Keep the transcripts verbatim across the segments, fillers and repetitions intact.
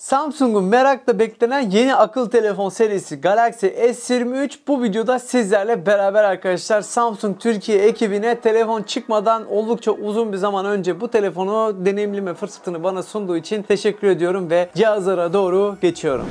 Samsung'un merakla beklenen yeni akıllı telefon serisi Galaxy S yirmi üç bu videoda sizlerle beraber arkadaşlar. Samsung Türkiye ekibine telefon çıkmadan oldukça uzun bir zaman önce bu telefonu deneyimleme fırsatını bana sunduğu için teşekkür ediyorum ve cihazlara doğru geçiyorum.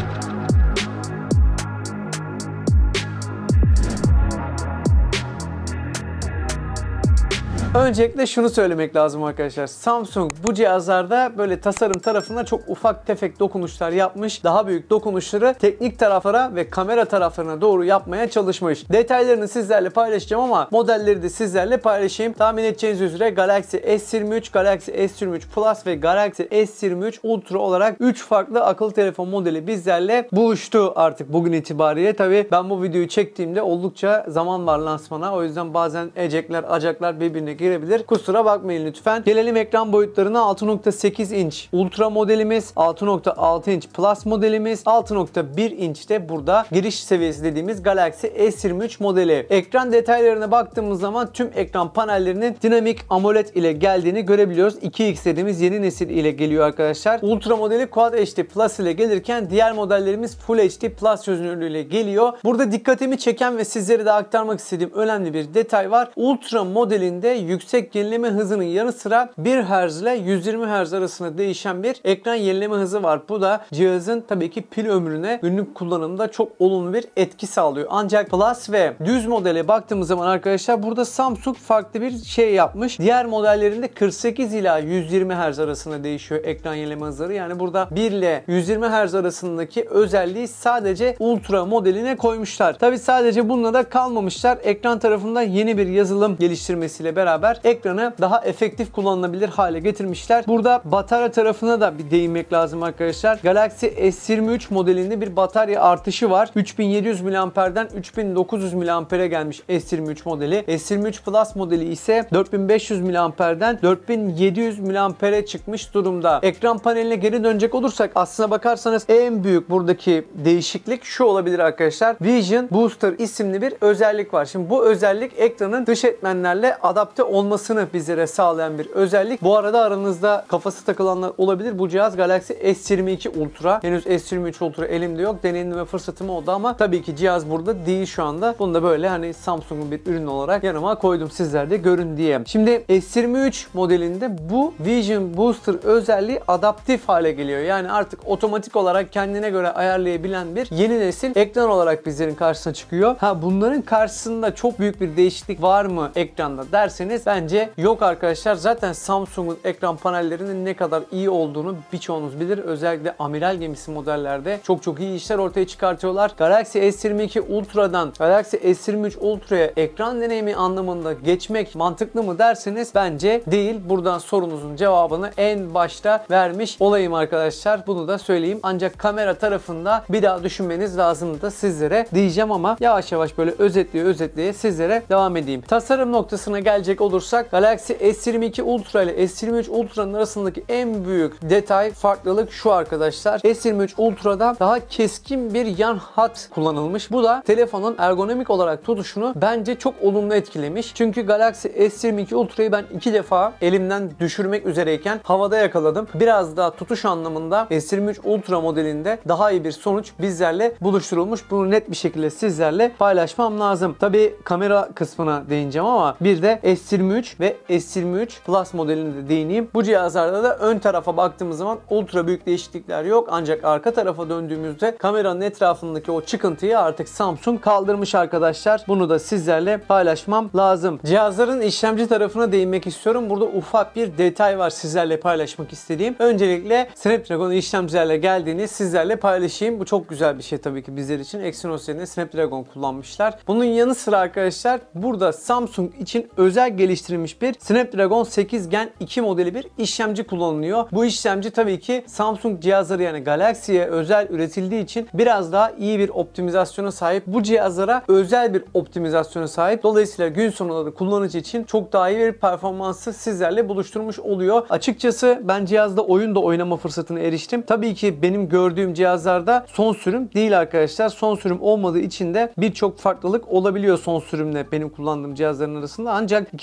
Öncelikle şunu söylemek lazım arkadaşlar. Samsung bu cihazlarda böyle tasarım tarafında çok ufak tefek dokunuşlar yapmış. Daha büyük dokunuşları teknik taraflara ve kamera taraflarına doğru yapmaya çalışmış. Detaylarını sizlerle paylaşacağım ama modelleri de sizlerle paylaşayım. Tahmin edeceğiniz üzere Galaxy S yirmi üç, Galaxy S yirmi üç Plus ve Galaxy S yirmi üç Ultra olarak üç farklı akıllı telefon modeli bizlerle buluştu artık bugün itibariyle. Tabi ben bu videoyu çektiğimde oldukça zaman var lansmana. O yüzden bazen ecekler, acaklar birbirine girebilir. Kusura bakmayın lütfen. Gelelim ekran boyutlarına. altı nokta sekiz inç Ultra modelimiz, altı nokta altı inç Plus modelimiz, altı nokta bir inç de burada giriş seviyesi dediğimiz Galaxy S yirmi üç modeli. Ekran detaylarına baktığımız zaman tüm ekran panellerinin dinamik AMOLED ile geldiğini görebiliyoruz. iki X dediğimiz yeni nesil ile geliyor arkadaşlar. Ultra modeli Quad H D Plus ile gelirken diğer modellerimiz Full H D Plus çözünürlüğüyle geliyor. Burada dikkatimi çeken ve sizlere de aktarmak istediğim önemli bir detay var. Ultra modelinde yüksek yenileme hızının yanı sıra bir hertz ile yüz yirmi hertz arasında değişen bir ekran yenileme hızı var. Bu da cihazın tabii ki pil ömrüne günlük kullanımda çok olumlu bir etki sağlıyor. Ancak Plus ve düz modele baktığımız zaman arkadaşlar burada Samsung farklı bir şey yapmış. Diğer modellerinde kırk sekiz ila yüz yirmi hertz arasında değişiyor ekran yenileme hızları. Yani burada bir ile yüz yirmi hertz arasındaki özelliği sadece Ultra modeline koymuşlar. Tabii sadece bununla da kalmamışlar. Ekran tarafında yeni bir yazılım geliştirmesiyle beraber ekranı daha efektif kullanılabilir hale getirmişler. Burada batarya tarafına da bir değinmek lazım arkadaşlar. Galaxy S yirmi üç modelinde bir batarya artışı var. üç bin yedi yüz miliamperden üç bin dokuz yüz miliampere gelmiş S yirmi üç modeli. S yirmi üç Plus modeli ise dört bin beş yüz miliamperden dört bin yedi yüz miliampere çıkmış durumda. Ekran paneline geri dönecek olursak aslına bakarsanız en büyük buradaki değişiklik şu olabilir arkadaşlar. Vision Booster isimli bir özellik var. Şimdi bu özellik ekranın dış etmenlerle adapte olmasını bizlere sağlayan bir özellik. Bu arada aranızda kafası takılanlar olabilir. Bu cihaz Galaxy S yirmi iki Ultra. Henüz S yirmi üç Ultra elimde yok. Deneyimleme fırsatım oldu ama tabii ki cihaz burada değil şu anda. Bunu da böyle hani Samsung'un bir ürün olarak yanıma koydum sizler de görün diye. Şimdi S yirmi üç modelinde bu Vision Booster özelliği adaptif hale geliyor. Yani artık otomatik olarak kendine göre ayarlayabilen bir yeni nesil ekran olarak bizlerin karşısına çıkıyor. Ha bunların karşısında çok büyük bir değişiklik var mı ekranda derseniz bence yok arkadaşlar. Zaten Samsung'un ekran panellerinin ne kadar iyi olduğunu birçoğunuz bilir. Özellikle amiral gemisi modellerde çok çok iyi işler ortaya çıkartıyorlar. Galaxy S yirmi iki Ultra'dan Galaxy S yirmi üç Ultra'ya ekran deneyimi anlamında geçmek mantıklı mı derseniz bence değil. Buradan sorunuzun cevabını en başta vermiş olayım arkadaşlar. Bunu da söyleyeyim. Ancak kamera tarafında bir daha düşünmeniz lazım da sizlere diyeceğim ama yavaş yavaş böyle özetliye özetliye sizlere devam edeyim. Tasarım noktasına gelecek olursak Galaxy S yirmi iki Ultra ile S yirmi üç Ultra'nın arasındaki en büyük detay farklılık şu arkadaşlar. S yirmi üç Ultra'da daha keskin bir yan hat kullanılmış. Bu da telefonun ergonomik olarak tutuşunu bence çok olumlu etkilemiş. Çünkü Galaxy S yirmi iki Ultra'yı ben iki defa elimden düşürmek üzereyken havada yakaladım. Biraz daha tutuş anlamında S yirmi üç Ultra modelinde daha iyi bir sonuç bizlerle buluşturulmuş. Bunu net bir şekilde sizlerle paylaşmam lazım. Tabii kamera kısmına değineceğim ama bir de S yirmi üç ve S yirmi üç Plus modelini de değineyim. Bu cihazlarda da ön tarafa baktığımız zaman ultra büyük değişiklikler yok. Ancak arka tarafa döndüğümüzde kameranın etrafındaki o çıkıntıyı artık Samsung kaldırmış arkadaşlar. Bunu da sizlerle paylaşmam lazım. Cihazların işlemci tarafına değinmek istiyorum. Burada ufak bir detay var sizlerle paylaşmak istediğim. Öncelikle Snapdragon işlemcilerle geldiğini sizlerle paylaşayım. Bu çok güzel bir şey tabii ki bizler için. Exynos yerine Snapdragon kullanmışlar. Bunun yanı sıra arkadaşlar burada Samsung için özel geliştirilmiş bir Snapdragon sekiz Gen iki modeli bir işlemci kullanılıyor. Bu işlemci tabii ki Samsung cihazları yani Galaxy'ye özel üretildiği için biraz daha iyi bir optimizasyona sahip. Bu cihazlara özel bir optimizasyona sahip. Dolayısıyla gün sonunda da kullanıcı için çok daha iyi bir performansı sizlerle buluşturmuş oluyor. Açıkçası ben cihazda oyun da oynama fırsatına eriştim. Tabii ki benim gördüğüm cihazlarda son sürüm değil arkadaşlar. Son sürüm olmadığı için de birçok farklılık olabiliyor son sürümle benim kullandığım cihazların arasında. Ancak ikisi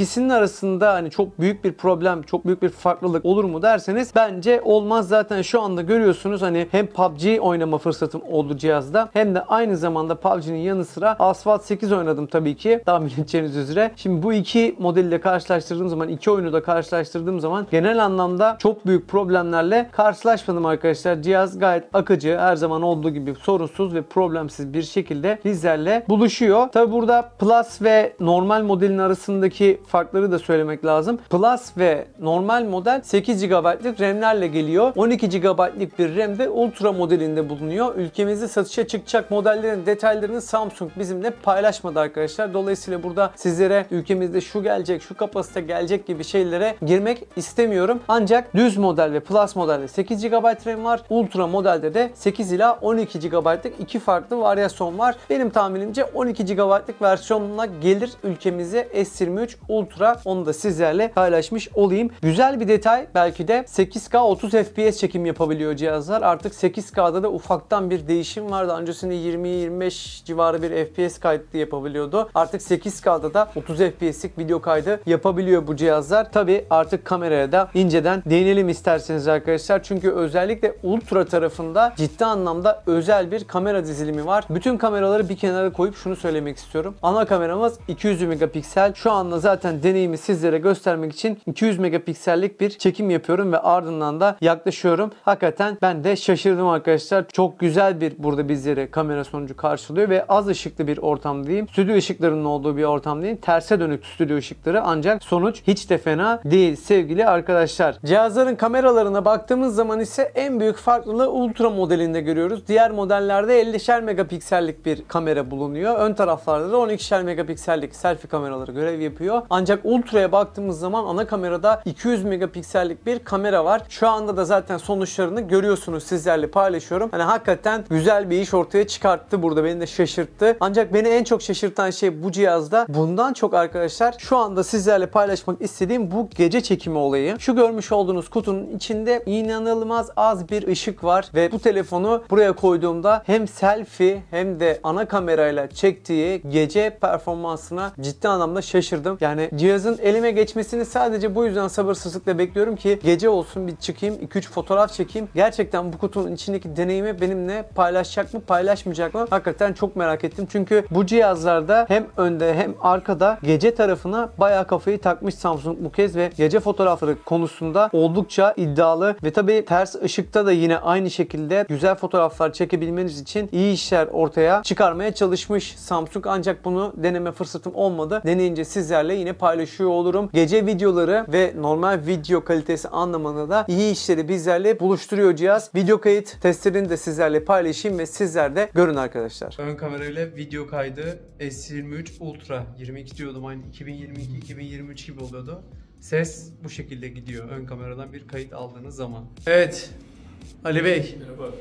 İkisinin arasında hani çok büyük bir problem, çok büyük bir farklılık olur mu derseniz bence olmaz. Zaten şu anda görüyorsunuz hani hem P U B G oynama fırsatım oldu cihazda hem de aynı zamanda P U B G'nin yanı sıra Asphalt sekiz oynadım tabii ki. Tahmin edeceğiniz üzere. Şimdi bu iki modelle karşılaştırdığım zaman, iki oyunu da karşılaştırdığım zaman genel anlamda çok büyük problemlerle karşılaşmadım arkadaşlar. Cihaz gayet akıcı, her zaman olduğu gibi sorunsuz ve problemsiz bir şekilde bizlerle buluşuyor. Tabii burada Plus ve normal modelin arasındaki farkları da söylemek lazım. Plus ve normal model sekiz gigabaytlık RAM'lerle geliyor. on iki gigabaytlık bir RAM de Ultra modelinde bulunuyor. Ülkemizde satışa çıkacak modellerin detaylarını Samsung bizimle paylaşmadı arkadaşlar. Dolayısıyla burada sizlere ülkemizde şu gelecek, şu kapasite gelecek gibi şeylere girmek istemiyorum. Ancak düz model ve Plus modelde sekiz gigabayt RAM var. Ultra modelde de sekiz ila on iki gigabaytlık iki farklı varyasyon var. Benim tahminimce on iki gigabaytlık versiyonuna gelir ülkemize S yirmi üç Ultra. Onu da sizlerle paylaşmış olayım. Güzel bir detay, belki de sekiz K otuz F P S çekim yapabiliyor cihazlar. Artık sekiz K'da da ufaktan bir değişim var. Daha öncesinde yirmi yirmi beş civarı bir F P S kaydı yapabiliyordu. Artık sekiz K'da da otuz F P S'lik video kaydı yapabiliyor bu cihazlar. Tabi artık kameraya da inceden değinelim isterseniz arkadaşlar. Çünkü özellikle Ultra tarafında ciddi anlamda özel bir kamera dizilimi var. Bütün kameraları bir kenara koyup şunu söylemek istiyorum. Ana kameramız iki yüz megapiksel. Şu anda zaten deneyimi sizlere göstermek için iki yüz megapiksellik bir çekim yapıyorum ve ardından da yaklaşıyorum. Hakikaten ben de şaşırdım arkadaşlar. Çok güzel bir burada bizleri kamera sonucu karşılıyor ve az ışıklı bir ortam diyeyim. Stüdyo ışıklarının olduğu bir ortam değil. Terse dönük stüdyo ışıkları, ancak sonuç hiç de fena değil sevgili arkadaşlar. Cihazların kameralarına baktığımız zaman ise en büyük farklılığı Ultra modelinde görüyoruz. Diğer modellerde ellişer megapiksellik bir kamera bulunuyor. Ön taraflarda da on ikişer megapiksellik selfie kameraları görev yapıyor. Ancak Ultra'ya baktığımız zaman ana kamerada iki yüz megapiksellik bir kamera var. Şu anda da zaten sonuçlarını görüyorsunuz, sizlerle paylaşıyorum. Hani hakikaten güzel bir iş ortaya çıkarttı burada, beni de şaşırttı. Ancak beni en çok şaşırtan şey bu cihazda bundan çok arkadaşlar, şu anda sizlerle paylaşmak istediğim bu gece çekimi olayı. Şu görmüş olduğunuz kutunun içinde inanılmaz az bir ışık var ve bu telefonu buraya koyduğumda hem selfie hem de ana kamerayla çektiği gece performansına ciddi anlamda şaşırdım. Yani cihazın elime geçmesini sadece bu yüzden sabırsızlıkla bekliyorum ki gece olsun, bir çıkayım, iki üç fotoğraf çekeyim. Gerçekten bu kutunun içindeki deneyimi benimle paylaşacak mı, paylaşmayacak mı? Hakikaten çok merak ettim. Çünkü bu cihazlarda hem önde hem arkada gece tarafına bayağı kafayı takmış Samsung bu kez ve gece fotoğrafları konusunda oldukça iddialı ve tabii ters ışıkta da yine aynı şekilde güzel fotoğraflar çekebilmeniz için iyi işler ortaya çıkarmaya çalışmış Samsung, ancak bunu deneme fırsatım olmadı. Deneyince sizlerle yine paylaşıyor olurum. Gece videoları ve normal video kalitesi anlamında da iyi işleri bizlerle buluşturuyor cihaz. Video kayıt testlerini de sizlerle paylaşayım ve sizler de görün arkadaşlar. Ön kamerayla video kaydı S yirmi üç Ultra. yirmi iki diyordum, aynı iki bin yirmi iki iki bin yirmi üç gibi oluyordu. Ses bu şekilde gidiyor ön kameradan bir kayıt aldığınız zaman. Evet Ali Bey. Merhaba efendim.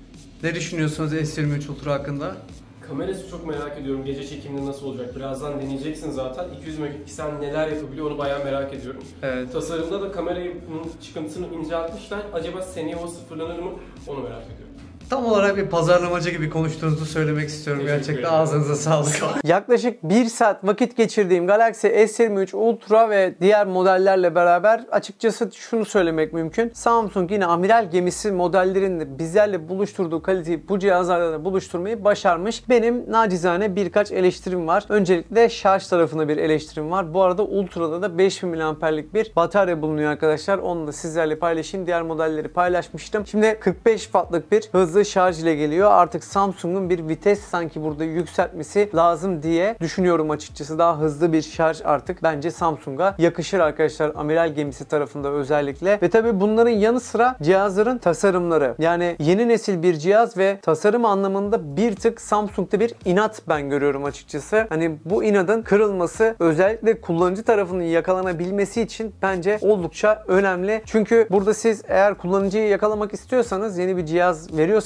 Ne düşünüyorsunuz S yirmi üç Ultra hakkında? Kamerası çok merak ediyorum. Gece çekiminde nasıl olacak? Birazdan deneyeceksin zaten. iki yüz megapiksel neler yapabiliyor onu bayağı merak ediyorum. Evet. Tasarımda da kameranın çıkıntısını inceltmişler. Acaba seneye o sıfırlanır mı? Onu merak ediyorum. Tam olarak bir pazarlamacı gibi konuştuğunuzu söylemek istiyorum. Teşekkür Gerçekten ederim. ağzınıza sağlık. Yaklaşık bir saat vakit geçirdiğim Galaxy S yirmi üç Ultra ve diğer modellerle beraber açıkçası şunu söylemek mümkün. Samsung yine amiral gemisi modellerinde bizlerle buluşturduğu kaliteyi bu cihazlarla da buluşturmayı başarmış. Benim nacizane birkaç eleştirim var. Öncelikle şarj tarafında bir eleştirim var. Bu arada Ultra'da da beş bin miliamperlik bir batarya bulunuyor arkadaşlar. Onu da sizlerle paylaşayım. Diğer modelleri paylaşmıştım. Şimdi kırk beş wattlık bir hızlı şarj ile geliyor. Artık Samsung'un bir vites sanki burada yükseltmesi lazım diye düşünüyorum açıkçası. Daha hızlı bir şarj artık bence Samsung'a yakışır arkadaşlar, amiral gemisi tarafında özellikle. Ve tabi bunların yanı sıra cihazların tasarımları. Yani yeni nesil bir cihaz ve tasarım anlamında bir tık Samsung'da bir inat ben görüyorum açıkçası. Hani bu inadın kırılması özellikle kullanıcı tarafının yakalanabilmesi için bence oldukça önemli. Çünkü burada siz eğer kullanıcıyı yakalamak istiyorsanız, yeni bir cihaz veriyorsanız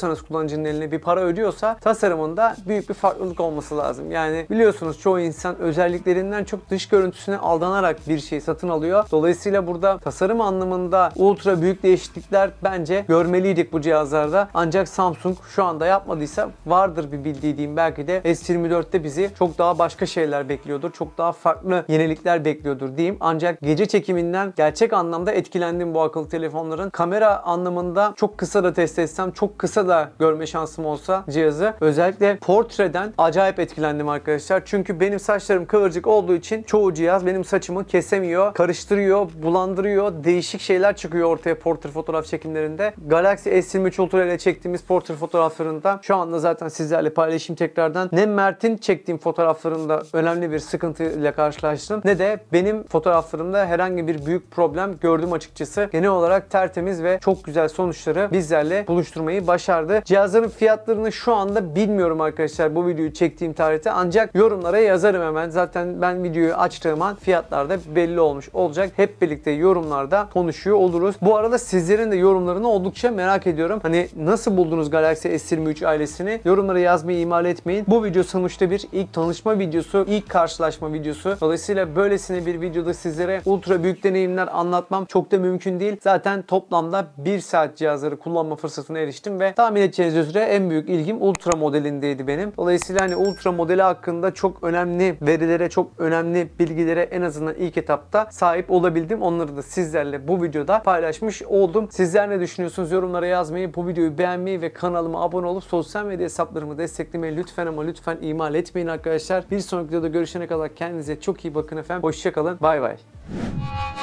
veriyorsanız kullanıcının eline bir para ödüyorsa tasarımında büyük bir farklılık olması lazım. Yani biliyorsunuz çoğu insan özelliklerinden çok dış görüntüsüne aldanarak bir şey satın alıyor. Dolayısıyla burada tasarım anlamında ultra büyük değişiklikler bence görmeliydik bu cihazlarda. Ancak Samsung şu anda yapmadıysa vardır bir bildiği diyeyim. Belki de S yirmi dörtte bizi çok daha başka şeyler bekliyordur. Çok daha farklı yenilikler bekliyordur diyeyim. Ancak gece çekiminden gerçek anlamda etkilendim bu akıllı telefonların. Kamera anlamında çok kısa da test etsem, çok kısa da görme şansım olsa cihazı. Özellikle portreden acayip etkilendim arkadaşlar. Çünkü benim saçlarım kıvırcık olduğu için çoğu cihaz benim saçımı kesemiyor, karıştırıyor, bulandırıyor. Değişik şeyler çıkıyor ortaya portre fotoğraf çekimlerinde. Galaxy S yirmi üç Ultra ile çektiğimiz portre fotoğraflarında şu anda zaten sizlerle paylaşayım tekrardan. Ne Mert'in çektiğim fotoğraflarında önemli bir sıkıntıyla karşılaştım, ne de benim fotoğraflarımda herhangi bir büyük problem gördüm açıkçası. Genel olarak tertemiz ve çok güzel sonuçları bizlerle buluşturmayı başardı. Cihazların fiyatlarını şu anda bilmiyorum arkadaşlar bu videoyu çektiğim tarihte, ancak yorumlara yazarım hemen. Zaten ben videoyu açtığım an fiyatlar da belli olmuş olacak. Hep birlikte yorumlarda konuşuyor oluruz. Bu arada sizlerin de yorumlarını oldukça merak ediyorum. Hani nasıl buldunuz Galaxy S yirmi üç ailesini? Yorumlara yazmayı ihmal etmeyin. Bu video sonuçta bir ilk tanışma videosu, ilk karşılaşma videosu. Dolayısıyla böylesine bir videoda sizlere ultra büyük deneyimler anlatmam çok da mümkün değil. Zaten toplamda bir saat cihazları kullanma fırsatına eriştim ve tahmin edeceğiniz üzere en büyük ilgim ultra modelindeydi benim. Dolayısıyla hani ultra modeli hakkında çok önemli verilere, çok önemli bilgilere en azından ilk etapta sahip olabildim. Onları da sizlerle bu videoda paylaşmış oldum. Sizler ne düşünüyorsunuz? Yorumlara yazmayı, bu videoyu beğenmeyi ve kanalıma abone olup sosyal medya hesaplarımı desteklemeyi lütfen ama lütfen ihmal etmeyin arkadaşlar. Bir sonraki videoda görüşene kadar kendinize çok iyi bakın efendim. Hoşça kalın. Bay bay.